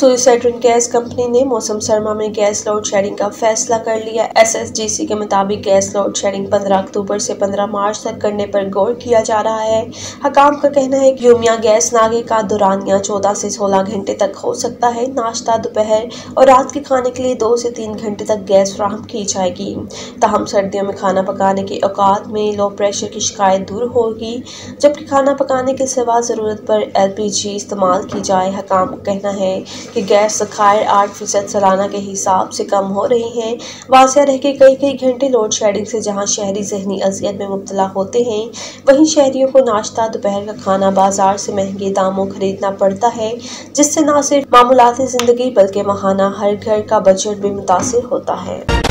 सुइसर्टन gas company ने मौसम सरमा में गैस लोड शेडिंग का फैसला कर लिया। SSGC के मुताबिक गैस लोड शेडिंग 15 अक्टूबर से 15 मार्च तक करने पर गौर किया जा रहा है। हकाम का कहना है कि योमिया गैस नागे का दौरानिया 14 से 16 घंटे तक हो सकता है। नाश्ता, दोपहर और रात के खाने के लिए 2 से 3 घंटे तक गैस फराहम की जाएगी। ताहम सर्दियों में खाना पकाने के औकात में लो प्रेशर की शिकायत दूर होगी, जबकि खाना पकाने के सिवा ज़रूरत पर LPG इस्तेमाल की जाए। हकाम का कहना है कि गैस ज़खायर 8% सालाना के हिसाब से कम हो रही हैं। वाज़ेह रह के कई घंटे लोड शेडिंग से जहां शहरी ज़हनी अज़ियत में मुब्तला होते हैं, वहीं शहरियों को नाश्ता, दोपहर का खाना बाजार से महंगे दामों खरीदना पड़ता है, जिससे न सिर्फ मामूलाती ज़िंदगी बल्कि माहाना हर घर का बजट भी मुतासिर होता है।